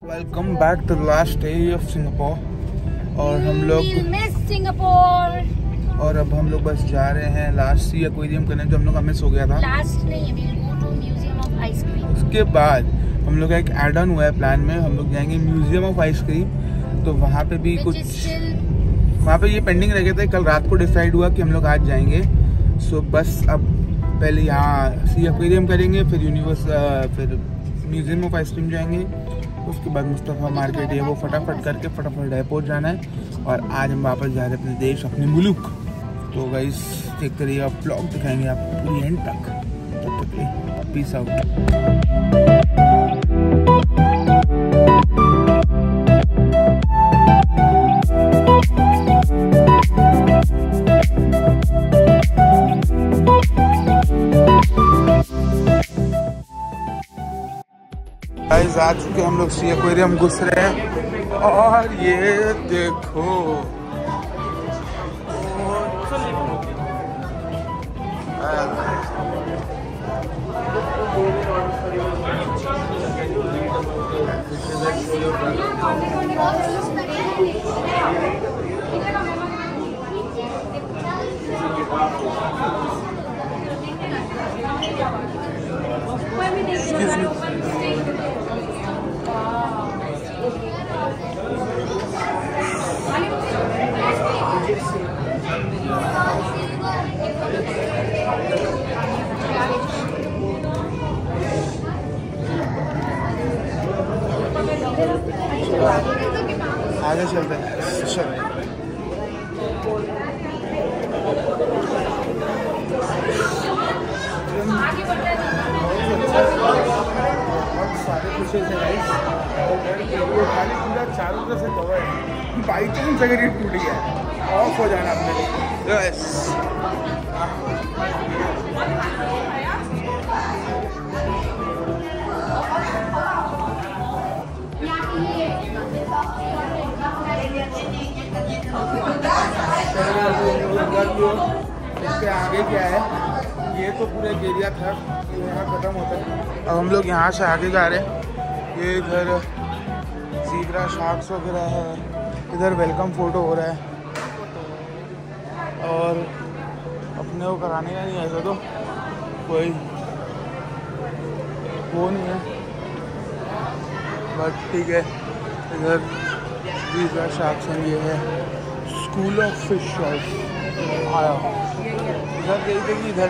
Welcome back to last day of Singapore और हम लोग सिंगापुर और अब हम लोग बस जा रहे हैं लास्ट सी एक्वेरियम करने जो हम लोग का मिस हो गया था। लास्ट नहीं, we'll go to museum of ice cream. उसके बाद हम लोग का एक एड ऑन हुआ है प्लान में, हम लोग जाएंगे म्यूजियम ऑफ आइसक्रीम। तो वहाँ पे भी कुछ वहाँ पे ये पेंडिंग रह गया था, कल रात को डिसाइड हुआ कि हम लोग आज जाएंगे। सो बस अब पहले यहाँ सी एक्वेरियम करेंगे, फिर म्यूजियम ऑफ आइसक्रीम जाएंगे, उसके बाद मुस्तफ़ा मार्केट है वो फटाफट करके फटाफट एयरपोर्ट जाना है। और आज हम वापस जा रहे हैं अपने देश, अपने मुल्क। तो गाइस देखते रहिए, आप ब्लॉग दिखाएंगे आपको पूरी एंड तक। तब तक पीस आउट। गाइस आ चुके हम लोग सी एक्वेरियम, घुस रहे हैं और ये देखो आगे चलते हैं। सारे खुशी से गाइस, खाली पूरा चारों तरफ से कवर है। बाई चांस अगर ये टूट गया ऑफ हो जाना अपने लिए। यस इसके आगे क्या है, ये तो पूरा एरिया था, यहाँ खत्म होता है। अब हम लोग यहाँ से आगे जा रहे हैं। ये इधर ज़ीब्रा शार्क्स वगैरह है, इधर वेलकम फ़ोटो हो रहा है। और अपने को कराने का नहीं, ऐसा तो कोई वो नहीं है, बट ठीक है। इधर ज़ीब्रा शार्क्स हैं, ये है स्कूल ऑफ फिशर्स आया। इधर देखते कि इधर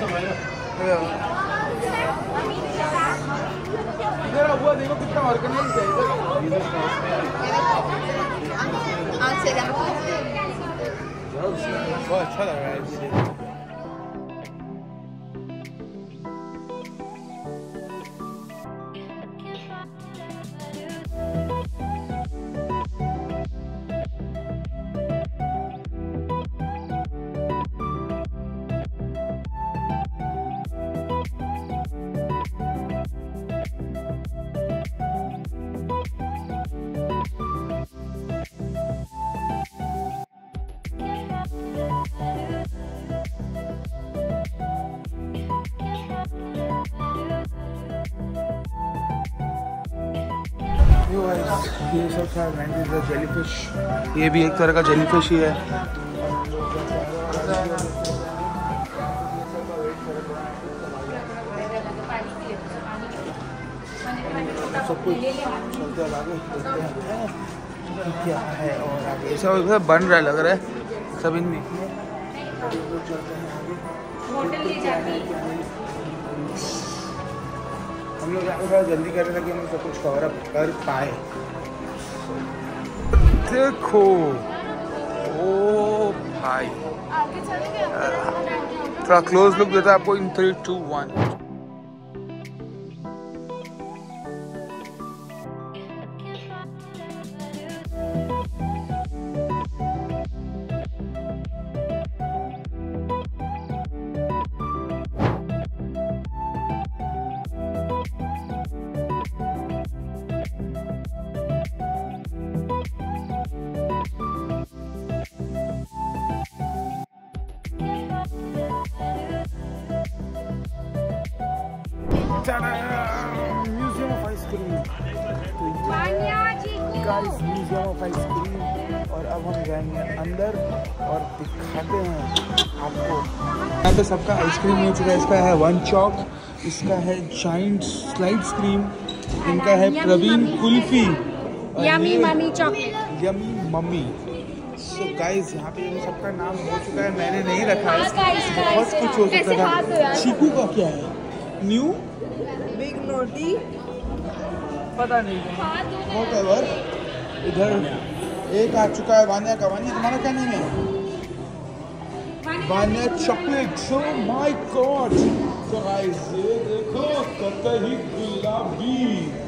हुआ, देखो कितना ऑर्गेनाइज है इधर। बहुत अच्छा लग रहा है। ये सब था जेलीफिश, ये भी एक तरह का जेलीफिश ही है। सब कुछ चलते आगे देखते हैं क्या है। और आगे सब बन रहा है, लग रहा है सब इनमें। हम लोग थोड़ा जल्दी कर रहे थे कि हम सब कुछ कवर अप कर पाए। देखो ओ भाई, थोड़ा क्लोज लुक देता है आपको in 3, 2, 1। Museum of ice cream. Guys museum of ice cream. और अब हम जाएंगे अंदर और दिखाते हैं आपको। यहाँ पे सबका आइसक्रीम हो चुका है। इसका है वन चॉक, इसका है जाइंट स्लाइड स्क्रीम, इनका है Praveen kulfi, yummy mummy chocolate, yummy mummy. So guys यहाँ पे सबका नाम हो चुका है, मैंने नहीं रखा है। बहुत कुछ हो सकता था। चीकू का क्या है? न्यू बिग नोटी, पता नहीं। Whatever। इधर एक आ चुका है वानिया का। वानिया तुम्हारा क्या नाम है? Vanilla chocolate. So my god. तो गाइस ये देखो कतई गुलाबी।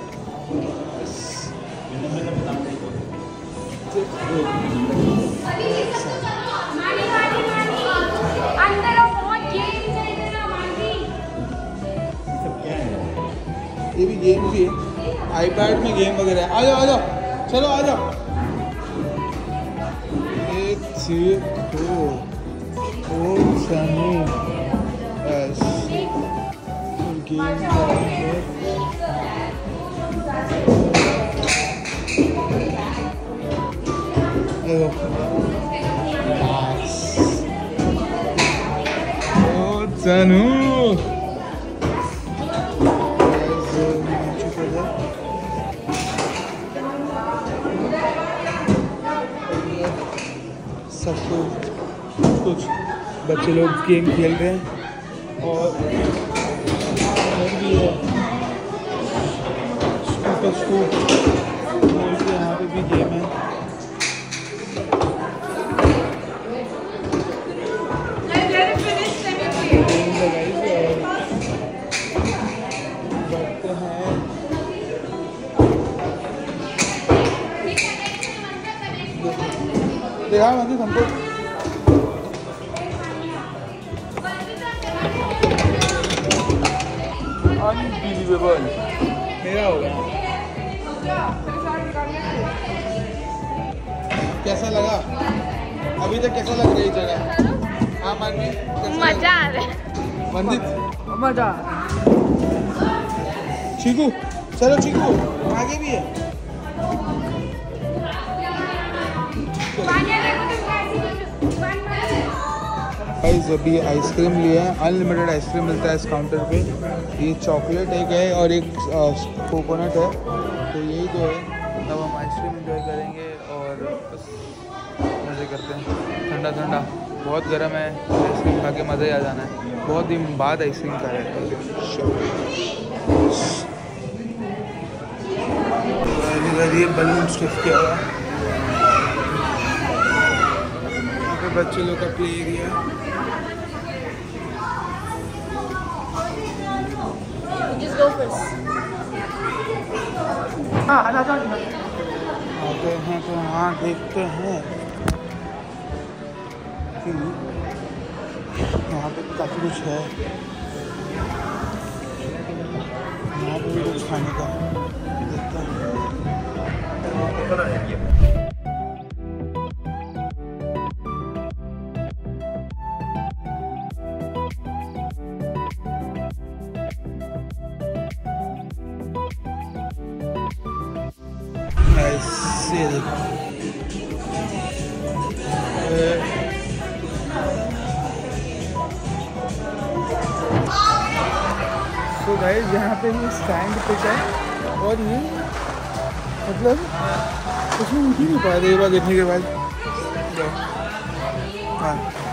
ये भी गेम भी है, आईपैड में गेम वगैरह है। आ जाओ आ जाओ, चलो आ जाओ। एक दो ओ सनी एस गेम ओ सनू सब कुछ बच्चे लोग गेम खेल रहे हैं। और भी है स्कूटर स्कूप, यहाँ पे भी गेम है। देखा मंदिर हमको अनबिलीवेबल मेरा हो गया। कैसा लगा अभी तक? कैसा लग रही जगह? हाँ मानवी, मजा आ रहा है। मंदिर मजा। चीकू चलो, चीकू आगे भी है। गाइस अभी आइसक्रीम लिया है, अनलिमिटेड आइसक्रीम मिलता है इस काउंटर पे। ये चॉकलेट एक है और एक कोकोनट है, तो यही दो है। अब हम आइसक्रीम एंजॉय करेंगे और बस मज़े करते हैं। ठंडा ठंडा बहुत गर्म है, आइसक्रीम खा के मज़ा ही आ जाना है। बहुत दिन बाद आइसक्रीम खा रहे हैं। ये बलून स्टिफ किया हुआ है। बच्चे लोग का प्ले एरिया। आते हैं तो हाँ देखते हैं कि यहाँ पे काफ़ी कुछ है। यहाँ पे भी कुछ खाने का देखते हैं। तो गाइस यहाँ पे ये स्टैंड पिच है और ये मतलब उसमें उठ ही नहीं पा रहे एक बार गिरने के बाद। हाँ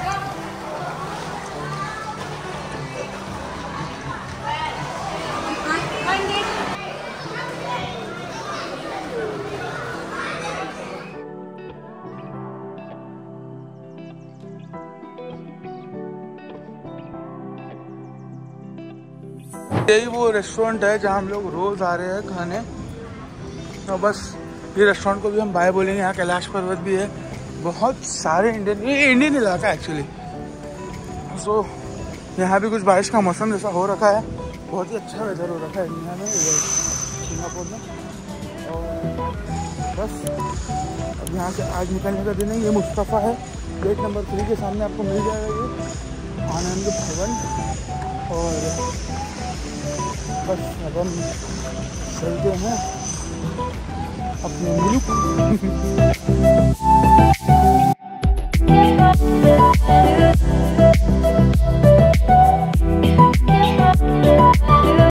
यही वो रेस्टोरेंट है जहाँ हम लोग रोज़ आ रहे हैं खाने। और बस ये रेस्टोरेंट को भी हम बाय बोलेंगे। यहाँ कैलाश पर्वत भी है, बहुत सारे इंडियन, ये इंडियन इलाका है एक्चुअली। सो यहाँ भी कुछ बारिश का मौसम जैसा हो रखा है, बहुत ही अच्छा वेदर हो रखा है इंडिया में, सिंगापुर में। और बस अब यहाँ से आज निकलने का दिन है। ये मुस्तफ़ा है, गेट नंबर 3 के सामने आपको मिल जाएगा ये आनंद भवन। और बस अब हम चलते हैं अपने मुल्क।